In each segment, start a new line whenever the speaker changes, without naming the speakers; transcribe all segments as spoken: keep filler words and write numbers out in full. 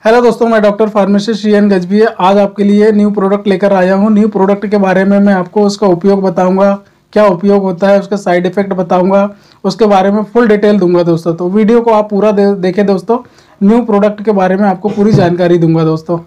Hello दोस्तों, मैं doctor pharmacist C N Gajbi आज आपके लिए न्यू प्रोडक्ट लेकर आया हूँ। न्यू प्रोडक्ट के बारे में मैं आपको उसका उपयोग बताऊंगा, क्या उपयोग होता है, उसके साइड इफेक्ट बताऊंगा, उसके बारे में फुल डिटेल दूंगा दोस्तों। तो वीडियो को आप पूरा दे, देखें दोस्तों। न्यू प्रोडक्ट के बारे में आपको पूरी जानकारी दूंगा दोस्तों।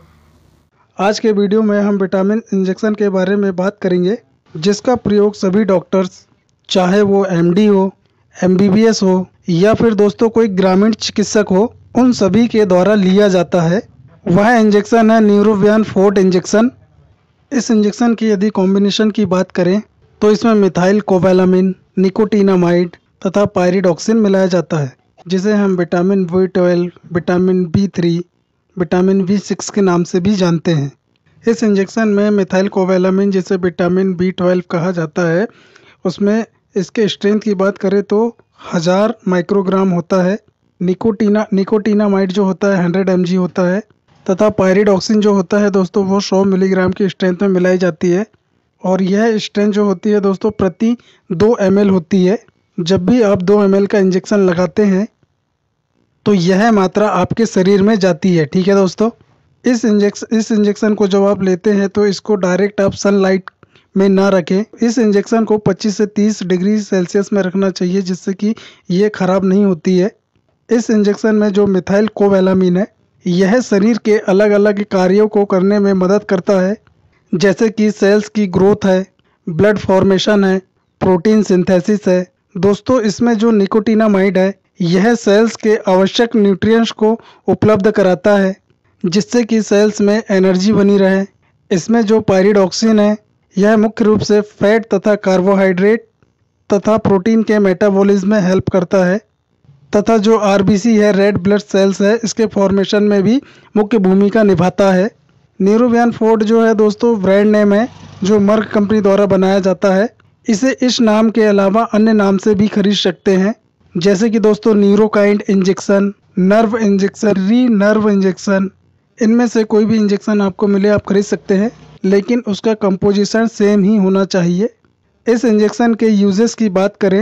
आज के वीडियो में हम विटामिन इंजेक्शन के बारे में बात करेंगे, जिसका प्रयोग सभी डॉक्टर्स, चाहे वो एम डी हो, एम बी बी एस हो या फिर दोस्तों कोई ग्रामीण चिकित्सक हो, उन सभी के द्वारा लिया जाता है। वह इंजेक्शन है न्यूरोवियन फोर्ट इंजेक्शन। इस इंजेक्शन की यदि कॉम्बिनेशन की बात करें तो इसमें मिथाइल कोबालामिन, निकोटिनामाइड तथा पायरिडॉक्सिन मिलाया जाता है, जिसे हम vitamin B twelve, vitamin B three, vitamin B six के नाम से भी जानते हैं। इस इंजेक्शन में मिथाइल कोबालामिन, जिसे विटामिन बी ट्वेल्व कहा जाता है, उसमें इसके स्ट्रेंथ की बात करें तो हज़ार माइक्रोग्राम होता है। निकोटीना निकोटिनामाइड जो होता है हंड्रेड एम जी होता है, तथा पायरिडॉक्सिन जो होता है दोस्तों वो सौ मिलीग्राम की स्ट्रेंथ में मिलाई जाती है। और यह स्ट्रेंथ जो होती है दोस्तों प्रति दो एम एल होती है। जब भी आप दो एम एल का इंजेक्शन लगाते हैं तो यह मात्रा आपके शरीर में जाती है। ठीक है दोस्तों, इस इंजेक्शन इस इंजेक्शन को जब आप लेते हैं तो इसको डायरेक्ट आप सनलाइट में ना रखें। इस इंजेक्शन को पच्चीस से तीस डिग्री सेल्सियस में रखना चाहिए, जिससे कि ये खराब नहीं होती है। इस इंजेक्शन में जो मिथाइल कोबालामिन है, यह शरीर के अलग अलग कार्यों को करने में मदद करता है, जैसे कि सेल्स की ग्रोथ है, ब्लड फॉर्मेशन है, प्रोटीन सिंथेसिस है। दोस्तों इसमें जो निकोटिनामाइड है, यह सेल्स के आवश्यक न्यूट्रिएंट्स को उपलब्ध कराता है, जिससे कि सेल्स में एनर्जी बनी रहे। इसमें जो पायरिडॉक्सिन है, यह मुख्य रूप से फैट तथा कार्बोहाइड्रेट तथा प्रोटीन के मेटाबॉलिज्म में हेल्प करता है, तथा जो आर बी सी है, रेड ब्लड सेल्स है, इसके फॉर्मेशन में भी मुख्य भूमिका निभाता है। न्यूरोवियन फोर्ट जो है दोस्तों ब्रांड नेम है, जो मर्क कंपनी द्वारा बनाया जाता है। इसे इस नाम के अलावा अन्य नाम से भी खरीद सकते हैं, जैसे कि दोस्तों neurokind injection, nerve injection, renerve injection. इनमें से कोई भी इंजेक्शन आपको मिले आप खरीद सकते हैं, लेकिन उसका कंपोजिशन सेम ही होना चाहिए। इस इंजेक्शन के यूजेस की बात करें,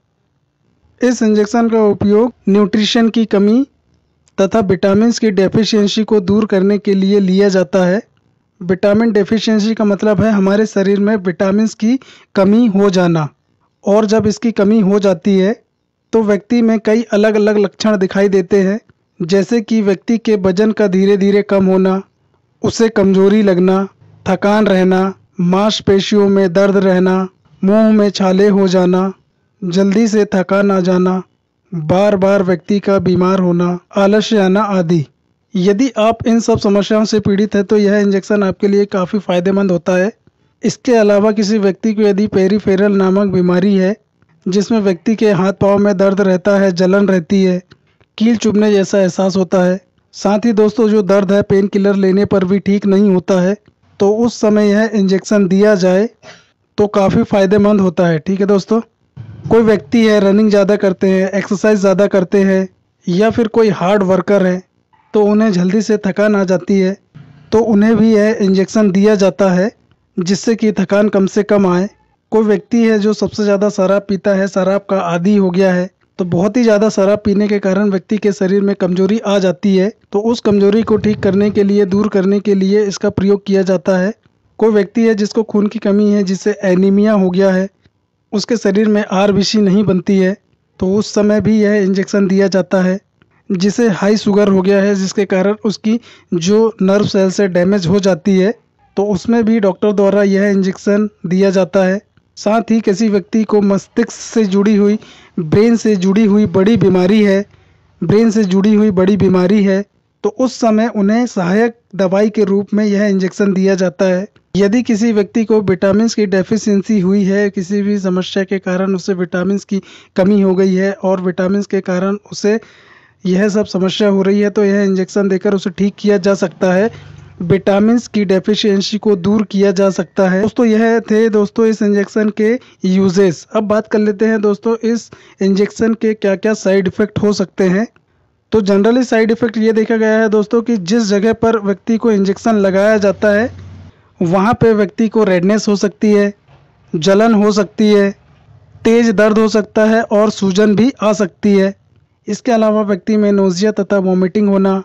इस इंजेक्शन का उपयोग न्यूट्रिशन की कमी तथा विटामिन्स की डेफिशिएंसी को दूर करने के लिए लिया जाता है। विटामिन डेफिशिएंसी का मतलब है हमारे शरीर में विटामिन्स की कमी हो जाना, और जब इसकी कमी हो जाती है तो व्यक्ति में कई अलग अलग लक्षण दिखाई देते हैं, जैसे कि व्यक्ति के वजन का धीरे धीरे कम होना, उसे कमजोरी लगना, थकान रहना, मांसपेशियों में दर्द रहना, मुंह में छाले हो जाना, जल्दी से थकान आ जाना, बार बार व्यक्ति का बीमार होना, आलस्य आना आदि। यदि आप इन सब समस्याओं से पीड़ित है तो यह इंजेक्शन आपके लिए काफ़ी फायदेमंद होता है। इसके अलावा किसी व्यक्ति को यदि पेरिफेरल नामक बीमारी है, जिसमें व्यक्ति के हाथ पाँव में दर्द रहता है, जलन रहती है, कील चुभने जैसा एहसास होता है, साथ ही दोस्तों जो दर्द है पेन किलर लेने पर भी ठीक नहीं होता है, तो उस समय यह इंजेक्शन दिया जाए तो काफ़ी फायदेमंद होता है। ठीक है दोस्तों, कोई व्यक्ति है रनिंग ज़्यादा करते हैं, एक्सरसाइज ज़्यादा करते हैं, या फिर कोई हार्ड वर्कर है तो उन्हें जल्दी से थकान आ जाती है, तो उन्हें भी यह इंजेक्शन दिया जाता है, जिससे कि थकान कम से कम आए। कोई व्यक्ति है जो सबसे ज़्यादा शराब पीता है, शराब का आदी हो गया है, तो बहुत ही ज़्यादा शराब पीने के कारण व्यक्ति के शरीर में कमजोरी आ जाती है, तो उस कमजोरी को ठीक करने के लिए, दूर करने के लिए इसका प्रयोग किया जाता है। कोई व्यक्ति है जिसको खून की कमी है, जिसे एनीमिया हो गया है, उसके शरीर में आर बी सी नहीं बनती है, तो उस समय भी यह इंजेक्शन दिया जाता है। जिसे हाई शुगर हो गया है, जिसके कारण उसकी जो नर्व सेल से डैमेज हो जाती है, तो उसमें भी डॉक्टर द्वारा यह इंजेक्शन दिया जाता है। साथ ही किसी व्यक्ति को मस्तिष्क से जुड़ी हुई, ब्रेन से जुड़ी हुई बड़ी बीमारी है ब्रेन से जुड़ी हुई बड़ी बीमारी है तो उस समय उन्हें सहायक दवाई के रूप में यह इंजेक्शन दिया जाता है। यदि किसी व्यक्ति को विटामिन्स की डेफिशिएंसी हुई है, किसी भी समस्या के कारण उसे विटामिन्स की कमी हो गई है और विटामिन्स के कारण उसे यह सब समस्या हो रही है, तो यह इंजेक्शन देकर उसे ठीक किया जा सकता है, विटामिन्स की डेफिशिएंसी को दूर किया जा सकता है। दोस्तों यह थे दोस्तों इस इंजेक्शन के यूजेस। अब बात कर लेते हैं दोस्तों इस इंजेक्शन के क्या क्या साइड इफ़ेक्ट हो सकते हैं। तो जनरली साइड इफ़ेक्ट ये देखा गया है दोस्तों कि जिस जगह पर व्यक्ति को इंजेक्शन लगाया जाता है वहाँ पे व्यक्ति को रेडनेस हो सकती है, जलन हो सकती है, तेज दर्द हो सकता है और सूजन भी आ सकती है। इसके अलावा व्यक्ति में नोजिया तथा वॉमिटिंग होना,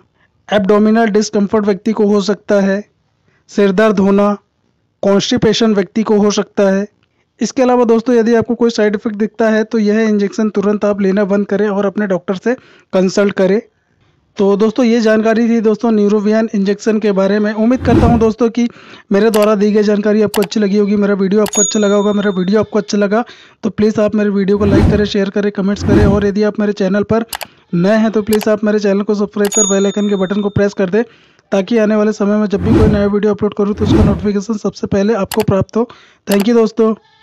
एब्डोमिनल डिस्कम्फर्ट व्यक्ति को हो सकता है, सिर दर्द होना, कॉन्स्टिपेशन व्यक्ति को हो सकता है। इसके अलावा दोस्तों यदि आपको कोई साइड इफेक्ट दिखता है तो यह इंजेक्शन तुरंत आप लेना बंद करें और अपने डॉक्टर से कंसल्ट करें। तो दोस्तों ये जानकारी थी दोस्तों न्यूरोवियन इंजेक्शन के बारे में। उम्मीद करता हूं दोस्तों कि मेरे द्वारा दी गई जानकारी आपको अच्छी लगी होगी, मेरा वीडियो आपको अच्छा लगा होगा। मेरा वीडियो आपको अच्छा लगा तो प्लीज़ आप मेरे वीडियो को लाइक करें, शेयर करें, कमेंट्स करें, और यदि आप मेरे चैनल पर नए हैं तो प्लीज़ आप मेरे चैनल को सब्सक्राइब कर बेल आइकन के बटन को प्रेस कर दें, ताकि आने वाले समय में जब भी कोई नया वीडियो अपलोड करूँ तो उसका नोटिफिकेशन सबसे पहले आपको प्राप्त हो। थैंक यू दोस्तों।